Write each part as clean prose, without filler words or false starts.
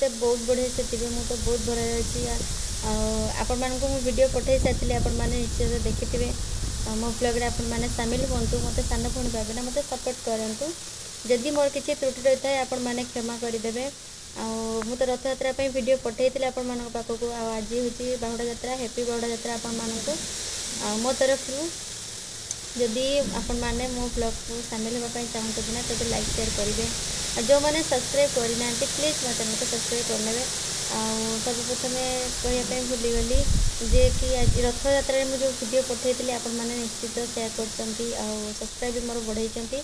मत बहुत बढ़िया से थे मुझे तो बहुत बढ़िया अच्छी आपण मानक वीडियो पठे सारी आपण मैंने निश्चय देखिथे मो ब्लॉग रे आपण मैंने सामिल हूँ मत सान भूणी भाव ना मत सपोर्ट करूँ जदि मोर किसी त्रुटि रही है आपण मैंने क्षमा करदे मु तो रथ यात्रा वीडियो पठे आपण मान पाखक आज हूँ बाहुड़ा यात्रा हैप्पी बाहुड़ा यात्रा आपण मानक मो तरफ जदि आपण मैंने मो ब्लॉग को सामिल होगापी चाहते ना तो लाइक शेयर करेंगे जो मैंने सब्सक्राइब करना प्लीज मत मत सब्सक्राइब करने सर्वप्रथम कहवाई भूलीगली जे कि आज रथ यात्रा मुझे जो वीडियो पठे आपण मैंने निश्चित शेयर कर सब्सक्राइब भी मोर बढ़ाई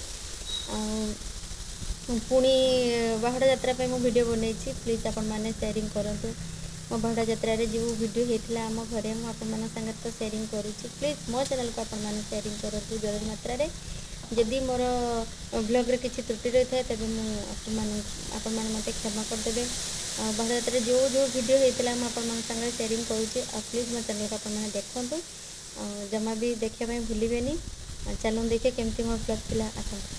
पुणी बाहुड़ा यात्रा पे वीडियो बनई प्लीज आपण मैंने शेयरिंग करूँ मो बाहुड़ा यात्रा जो वीडियो होता आम घरे मुझे आपण सागर तो शेयरिंग करुँची प्लीज मो चैनल को आपण मैंने शेयरिंग करूँ जरूर मात्रा जदि मोर ब्लॉग रे किसी त्रुटि रही है तेज आपण मैंने मत क्षमा करदे बाहुड़ा यात्रा जो जो वीडियो होता मुझे आपण सागर शेयरिंग करुँची प्लीज मो चैनल को आपण मैंने देखूँ जमा भी देखापी भूलें चलूँ देखिए केमती मो ब्लॉग थिला आसंता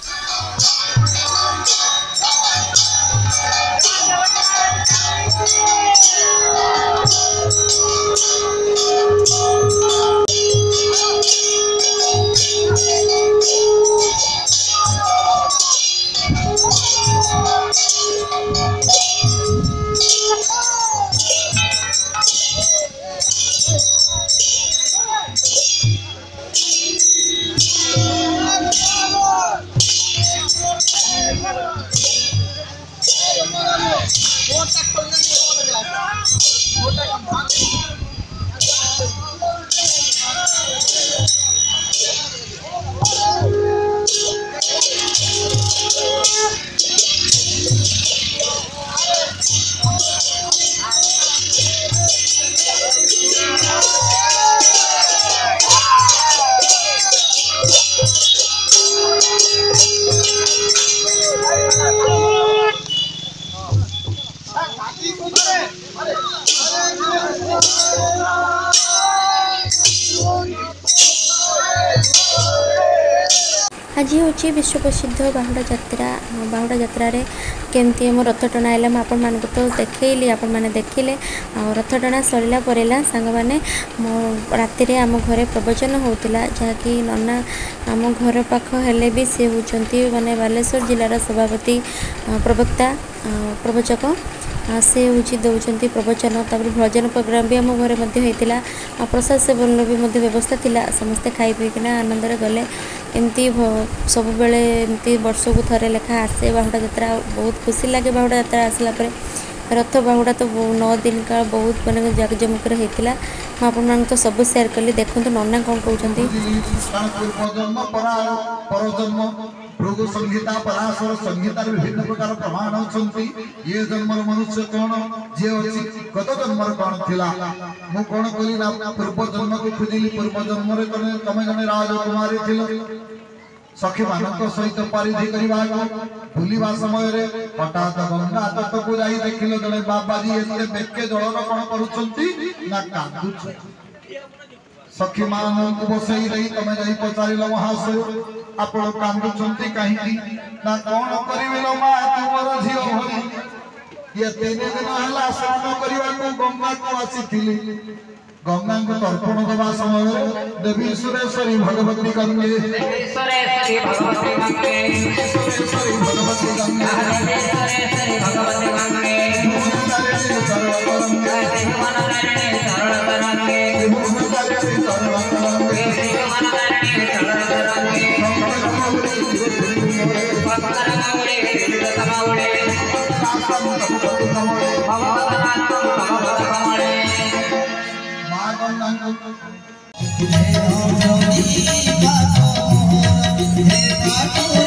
आज हूँ विश्व प्रसिद्ध बाहुड़ा यात्रा रे केमती मो रथ टଣା है आपण मानक तो देखली आपण मैंने देखिले रथ टଣା सरला परेला सांग मैंने मो राति आम घरे प्रवचन होता जहाँकि नना आम घर पाख हेले भी सी होती माने बालेश्वर जिलार सभापति प्रवक्ता प्रवचक से हूँ दौरान प्रवचन तापर भजन प्रोग्राम भी आम घर होता प्रसाद सेवन भी व्यवस्था थिला समस्ते खाई पीकिना आनंद गले एमती सब बेले एमती वर्ष को थरे लेखा आसे बाहुड़ा यात्रा बहुत खुशी लगे बाहुड़ा यात्रा आसला रथ बाहुड़ा तो 9 दिन काल बहुत माने जाकजमक होता मैं तो सब शेयर कली देखो नना कौन कहते भृगु संहिता पराशर संहितार विभिन्न प्रकार प्रमाण अच्छी ये जन्म मनुष्य कौन जे अच्छी गत जन्म कौन थिला मु कौन कली ना पूर्व जन्म को खोजिली पूर्व जन्म रे तमे जने राजकुमारी थिलो सखी मानक सहित परिधि करबा बुलिबा समय रे हठात गंगा तट को जाई देखिलो जने बाबाजी एते बेके जळर कोन करूछंती ना कादुछ सखी मानक बसई रही तमे जाई पचारिलो महासु आपण कांदुछंती काहीकी ना कोन करिवेलो मा तुमर झियो होई ये 3 दिन हला स्नान करबा को गंगा को आसीथिली गंगा को तर्पण दबा समय देवी सुरेश्वरी भगवती गंगे सुरेश्वरी भगवती गंगे सुरेश्वरी भगवती गंगे सुरेश्वरी भगवती गंगे मोहनदारिणी चरण करंगे मोहनदारिणी चरण करंगे मोहनदारिणी चरण करंगे मोहनदारिणी चरण करंगे भक्तर गौरी तमावड़े सासम भगवती तमावड़े भगवतनाथ भगवत तमावड़े हे